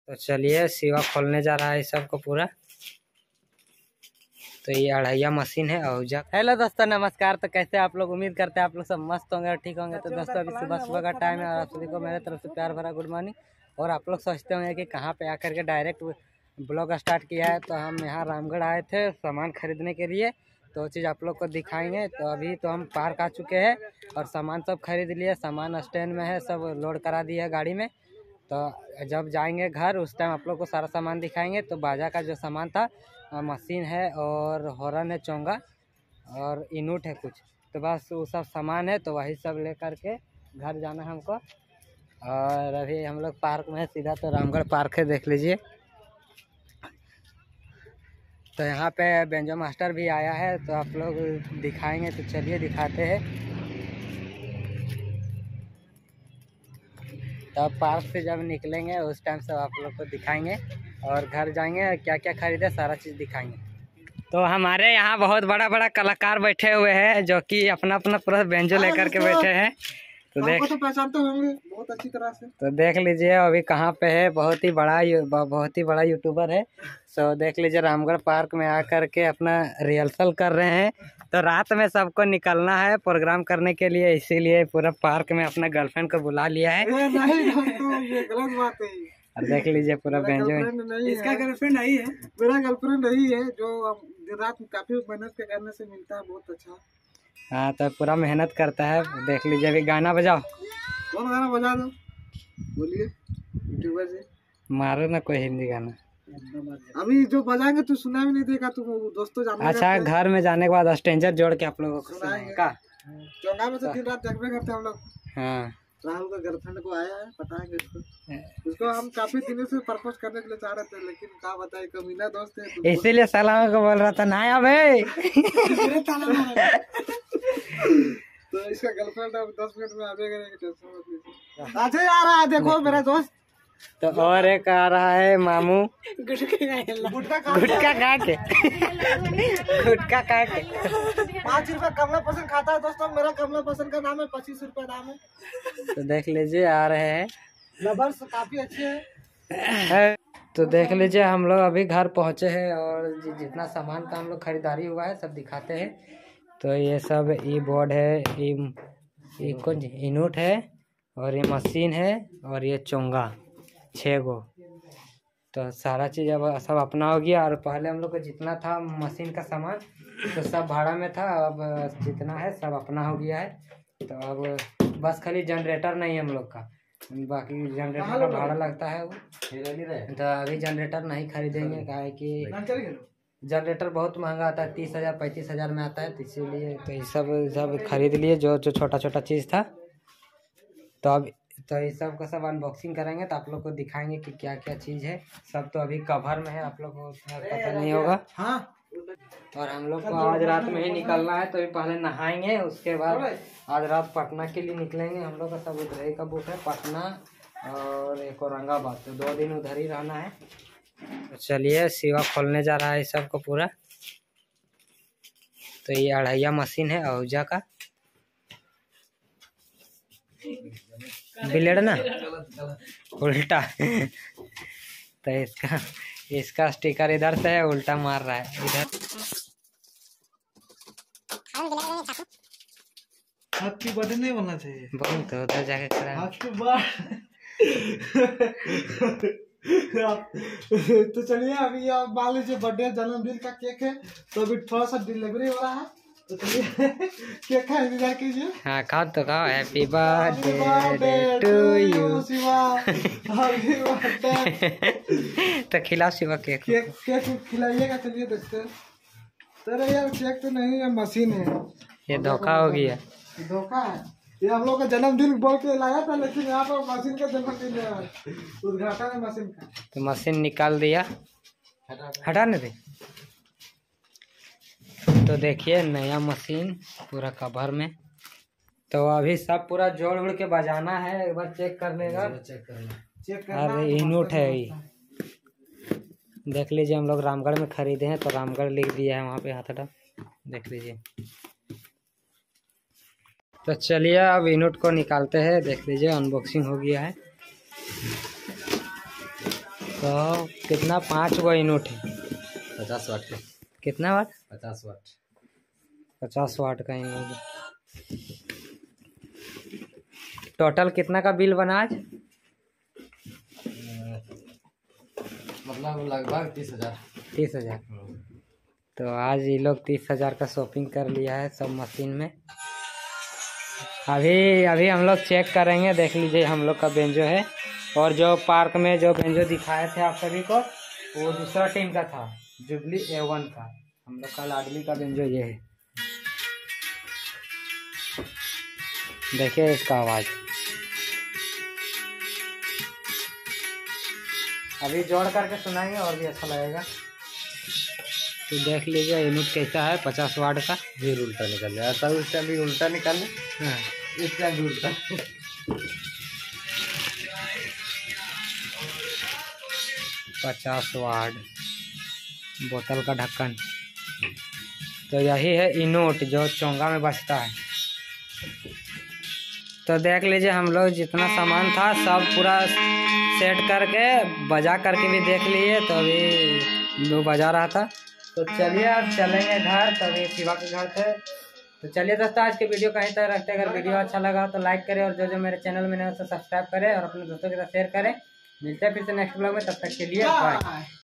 तो चलिए सिवा खोलने जा रहा है इस सबको पूरा। तो ये अढ़ैया मशीन है औजा। हेलो दोस्तों नमस्कार। तो कैसे आप लोग, उम्मीद करते हैं आप लोग सब मस्त होंगे और ठीक होंगे। तो दोस्तों अभी सुबह सुबह का टाइम है और आप सभी को मेरे तरफ से प्यार भरा गुड मॉर्निंग। और आप लोग सोचते होंगे कि कहाँ पे आकर के डायरेक्ट ब्लॉग स्टार्ट किया है। तो हम यहाँ रामगढ़ आए थे सामान खरीदने के लिए, तो वो चीज़ आप लोग को दिखाएंगे। तो अभी तो हम पार्क आ चुके हैं और सामान सब खरीद लिए, सामान स्टैंड में है, सब लोड करा दिया है गाड़ी में। तो जब जाएंगे घर उस टाइम आप लोग को सारा सामान दिखाएंगे। तो बाजा का जो सामान था, मशीन है और हॉर्न है, चोंगा और इनूट है कुछ, तो बस वो सब सामान है। तो वही सब ले कर के घर जाना है हमको। और अभी हम लोग पार्क में है, सीधा तो रामगढ़ पार्क है, देख लीजिए। तो यहाँ पे बेंजो मास्टर भी आया है, तो आप लोग दिखाएंगे। तो चलिए दिखाते हैं। तो पार्क से जब निकलेंगे उस टाइम सब आप लोग को दिखाएंगे और घर जाएंगे क्या क्या खरीदे सारा चीज़ दिखाएंगे। तो हमारे यहाँ बहुत बड़ा बड़ा कलाकार बैठे हुए हैं जो कि अपना अपना पूरा बेंजो लेकर के बैठे हैं। तो तो पहचानते होंगे बहुत अच्छी तरह से। तो देख लीजिए अभी कहाँ पे है, बहुत ही बड़ा यूट्यूबर है। तो देख लीजिए रामगढ़ पार्क में आकर के अपना रिहर्सल कर रहे हैं। तो रात में सबको निकलना है प्रोग्राम करने के लिए, इसीलिए पूरा पार्क में अपना गर्लफ्रेंड को बुला लिया है। नहीं तो ये गलत बात है। और देख लीजिए पूरा बेंजो। इसका गर्लफ्रेंड नहीं है, मेरा गर्लफ्रेंड नहीं है, जो दिन रात काफी मेहनत के करने से मिलता है, बहुत अच्छा। हाँ तो पूरा मेहनत करता है। देख लीजिए अभी गाना बजाओ। कौन गाना बजा दो, बोलिए यूट्यूबर से। मारो ना कोई हिंदी गाना। अभी जो बजाएंगे तू सुना भी नहीं देगा, तुम दोस्तों जाने। अच्छा घर में जाने के बाद स्ट्रेंजर जोड़ के आप लोगों को सुनाएंगे का। चौंगा में तो दिन रात जगबे करते हैं हम लोग। हाँ राहुल का गर्लफ्रेंड को आया है, बताएंगे उसको हम काफी दिनों से प्रपोज करने के लिए चाह रहे थे, लेकिन क्या बताए कमीना दोस्त है, इसीलिए सलाम को बोल रहा था ना अबे। तो इसका गर्लफ्रेंड अब 10 मिनट में आवेगा। अच्छा आ रहा है, देखो मेरा दोस्त। तो और एक आ रहा है मामू गुटखा खा के। गुटखा खा के 5 रुपए कमला पसंद खाता है दोस्तों। मेरा कमला पसंद का नाम है, 25 रुपए दाम है। तो देख लीजिए आ रहे हैं, लवर्स काफी अच्छे हैं। तो देख लीजिए हम लोग अभी घर पहुंचे हैं और जितना सामान का हम लोग खरीदारी हुआ है सब दिखाते हैं। तो ये सब ई बोर्ड है, ई कौन इनूट है और ये मशीन है और ये चोंगा 6 गो। तो सारा चीज़ अब सब अपना हो गया। और पहले हम लोग को जितना था मशीन का सामान तो सब भाड़ा में था, अब जितना है सब अपना हो गया है। तो अब बस खाली जनरेटर नहीं है हम लोग का, बाकी जनरेटर का भाड़ा लगता है वो। तो अभी जनरेटर नहीं खरीदेंगे, क्या है कि जनरेटर बहुत महंगा आता है, 30,000 35,000 में आता है। तो इसीलिए तो ये सब खरीद लिए जो छोटा छोटा चीज़ था। तो अब तो ये सब का सब अनबॉक्सिंग करेंगे, तो आप लोग को दिखाएंगे कि क्या क्या चीज़ है। सब तो अभी कवर में है, आप लोग को पता नहीं होगा। हाँ और हम लोग को आज रात में ही निकलना है, तो अभी पहले नहाएंगे, उसके बाद आज रात पटना के लिए निकलेंगे। हम लोग का सब उधर ही का बुक है, पटना और एक औरंगाबाद। तो 2 दिन उधर ही रहना है। तो चलिए सिवा खोलने जा रहा है इस सबको पूरा। तो ये अढ़ैया मशीन है औजा का, ब्लेड ना उल्टा। तो इसका स्टिकर इधर से है, उल्टा मार रहा है इधर। हैप्पी बर्थडे नहीं बोलना चाहिए, बोल तो उधर जाके खड़ा। Happy birthday. तो चलिए अभी आप मान लीजिए बर्थडे जन्मदिन का केक है, तो अभी थोड़ा सा डिलीवरी हो रहा है। तो चलिए केक का इंतजार कीजिए। हाँ खाओ तो खाओ। Happy birthday to you. तो खिलाओ शिवा केक। केक खिलाइएगा। चलिए देखते हैं। अरे यार केक तो नहीं है, मशीन है। ये धोखा हो गया, धोखा है। ये हम लोग का जन्मदिन बोल के लाया था, लेकिन यहाँ पर मशीन का जन्मदिन है, उद्घाटन है मशीन का। तो मशीन निकाल दिया, हटाने दे। तो देखिए नया मशीन पूरा कवर में। तो अभी सब पूरा जोड़ उड़ के बजाना है, एक बार चेक कर लेगा। अरे इनूट है ये, देख लीजिए हम लोग रामगढ़ में खरीदे हैं, तो रामगढ़ लिख दिया है वहाँ पे हाथ हटा, देख लीजिए। तो चलिए अब इनूट को निकालते हैं, देख लीजिए अनबॉक्सिंग हो गया है। तो कितना 5 गो यूनिट है? 50 वाट के। कितना वाट? 50 वाट। 50 वाट का यूनिट। टोटल कितना का बिल बना आज? मतलब लगभग 30,000। 30,000। तो आज ये लोग 30,000 का शॉपिंग कर लिया है सब मशीन में। अभी हम लोग चेक करेंगे, देख लीजिए हम लोग का बेंजो है। और जो पार्क में जो बेंजो दिखाए थे आप सभी को, वो दूसरा टीम का था, जुबली A1 का। हम लोग का लाडली का बेंजो ये है। देखिए इसका आवाज़। अभी जोड़ करके सुनाएंगे और भी अच्छा लगेगा। तो देख लीजिए यूनिट कैसा है 50 वाट का। फिर उल्टा निकल जाए, तब उस टाइम भी उल्टा निकाले, हाँ, इस टाइम भी उल्टा। 50 वाट बोतल का ढक्कन। तो यही है इनोट जो चोंगा में बचता है। तो देख लीजिए हम लोग जितना सामान था सब पूरा सेट करके बजा करके भी देख लिए। तो अभी वो बजा रहा था। तो चलिए अब चलेंगे घर। तो अभी शिवा के घर थे। तो चलिए दोस्तों आज के वीडियो कहीं तक रखते हैं। अगर वीडियो अच्छा लगा तो लाइक करें और जो मेरे चैनल में नए तो सब्सक्राइब करें और अपने दोस्तों के साथ शेयर करें। मिलते हैं फिर से नेक्स्ट ब्लॉग में, तब तक के लिए बाय।